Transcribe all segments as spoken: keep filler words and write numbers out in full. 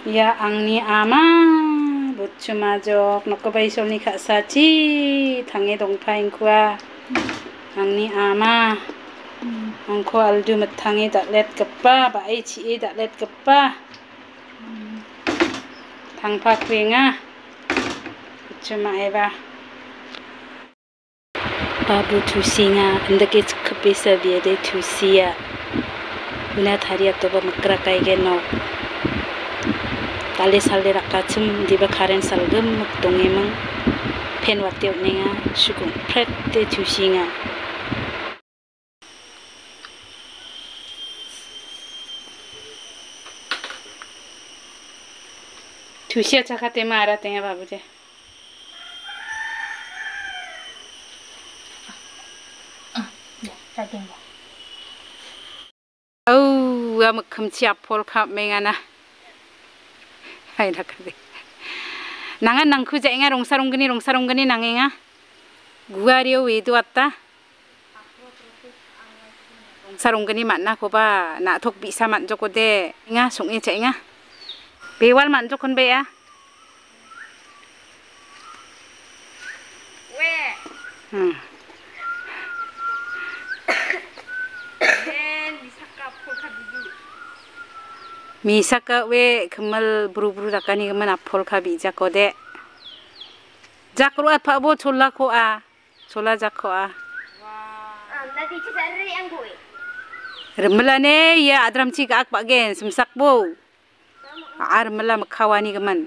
Ya angni ama bucu majok nokobai solni kak saci tangi dongpain kuah angni ama angko aldu metangi daklet kepa bai ci daklet kepa tangpa kuenga bucu maeba babu tusinga andake kepesa biade tusia una tharia toba makra kaige no kali salde rakacum diba karen salgem mukdongimang pen wate nenga sukung prete tusinga tusia cakate mara tenga babu je oh amak kamci apol kap mengana hai nakade nangan nangku jainga rongsaronggeni rongsaronggeni nangenga guario wedu atta rongsaronggeni manna koba na thok bisa manjokode nga songe jainga bewal manjokon beya we hmm misaka we kemal buru-buru dakani keman apol kabi jakode jakru apa bo chola ko a chola jakko a nanti cari yang gue remlane ya adram ci ak bagen semsak bo ar mela makawani keman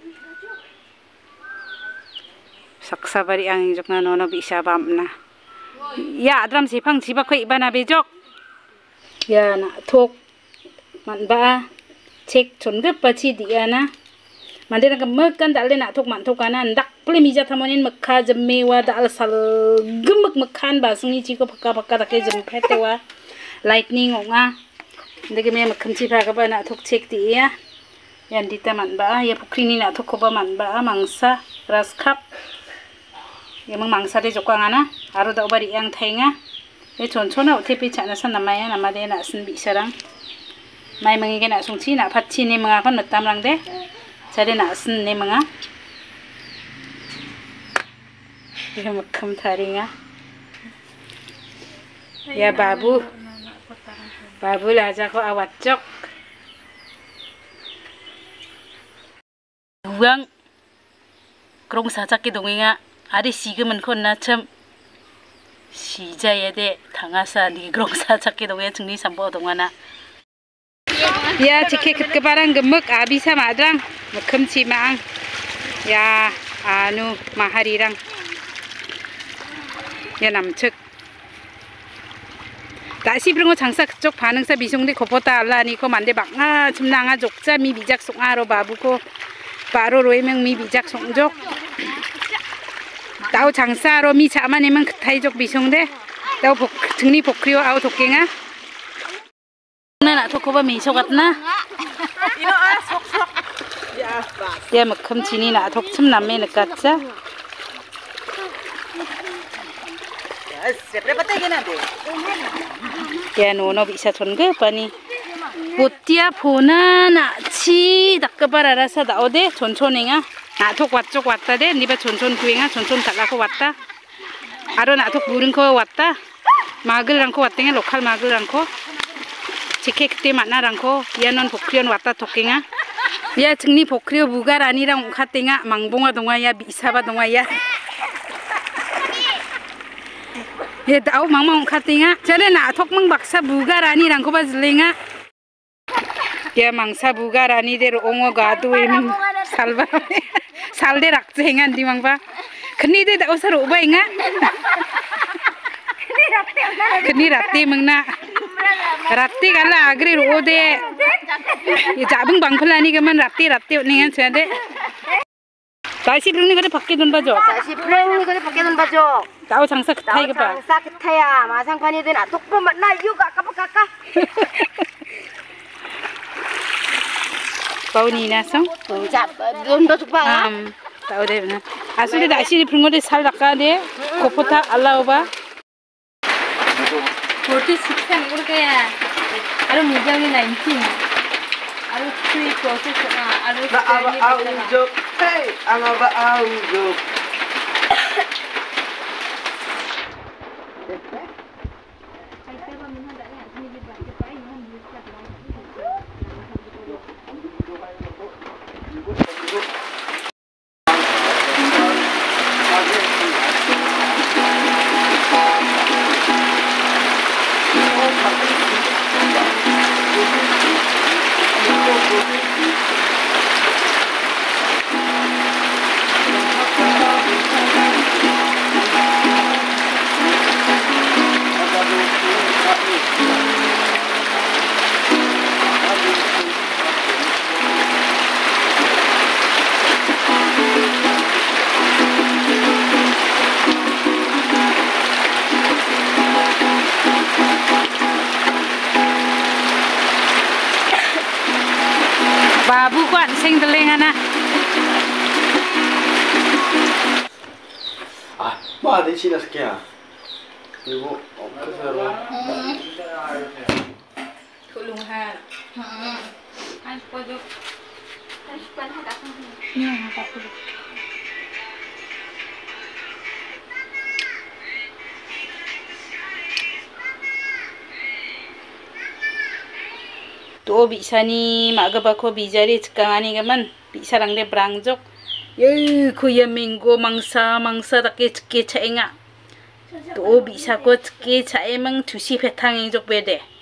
saksa bari ang jokna nono bisa bamna ya adram sipang ciba ko ibana bejok ya na thok man ba cek chongge pachi dia na mandena ke mekan dale na thok man thokana ndak ple mija thamonin mekha jemmewa dal sal gemek mekhan ba sungni chi ko phaka phaka take jem phetewa lightning onga ndege me mekhmchi pha ka ba na thok cek ti ya yan dita man ba ya pukri ni na thok ko ba man ba mangsa ras khap ya mang mangsa de jokang ana aro da bari yang thainga e chonchona uthepi chana san namaya namade na sin bi sarang mai mangi ke na sungchi na phatchi ni manga kon matam rang de chade na sin ni manga ya makham tharinga ya babu babu laja ko awat jok uang krong sajak ke donginga ade sigemen kon na cham 시자에 대 당하사 니그롱 사착게 동에 증리 삼보 동하나 야 지케 급급하란 금먹 아비사 마드랑 먹금치 망 야 아누 마하리랑 야 남측 다시 그런 거 장사 그쪽 반응사 미송대 고포다 알라니고 만데 막아 춤낭아 족자 미 미작 송아로 바부고 바로 로이명 미 미작 송족 tao 장사로 미 자만이면 그타이족 미송대 tao 복 등리 복리오 아우 독갱아 나나 토코바 미소 같나 야 먹금 지니나 독침 남매 느꼈자 야 노노 비사 촌게 빠니 보티야 보나 나치 닥까발 알아서 나오대 촌촌행아 나톡 왔쪽 왔다 대 니바 촌촌 구행아 촌촌 달라고 왔다 아로 나톡 부른코 왔다 마글랑코 왔땡에 로컬 마글랑코 지케 그때 만나랑코 야넌 복리온 왔다 토킹아 야 증리 복리오 무갈 아니랑 옹카땡아 망봉아 동아야 미사바 동아야 야 나오 망망 옹카땡아 저래 나톡 망 박사 무갈 아니랑코 바질랭아 야 망사 무갈 아니대로 옹어가 두임 살바 살데 락쟁한 디망바 그니데 다오사로 오바잉아 그니 라떼 먹나 라떼 갈라 아그리 로데 이 자붕 방클라니 그만 라떼 라떼 오네가 저데 다시 브릉니 그래 밖에 돈 봐줘 다시 브릉니 그래 밖에 돈 봐줘 나오 장사 그타 이거 봐 장사 그타야 마상관이 되나 독보 만나 이유가 까까까 바우니 나성 자 돈도 tukpa 음 tahu deh benar asli dah sini pernah sal dakka deh kopota Allah oba forty six kan urut ya ada mujangnya nineteen Aru three process na aru Na aba aujok. Hey, ang aba aujok. Babu ko an sing delengan na. Ah, ba di sila kaya. Ibu, apa seru? Tulungan. Hmm. Ay pwede. Tapos pa na ako. Yeah, nakapulog. To bisa ni magaba ko bijari cikangani gaman bisa lang de brangjok ye kuya minggo mangsa mangsa take cike chaenga to bisa ko cike chae mang tusi petang jok bede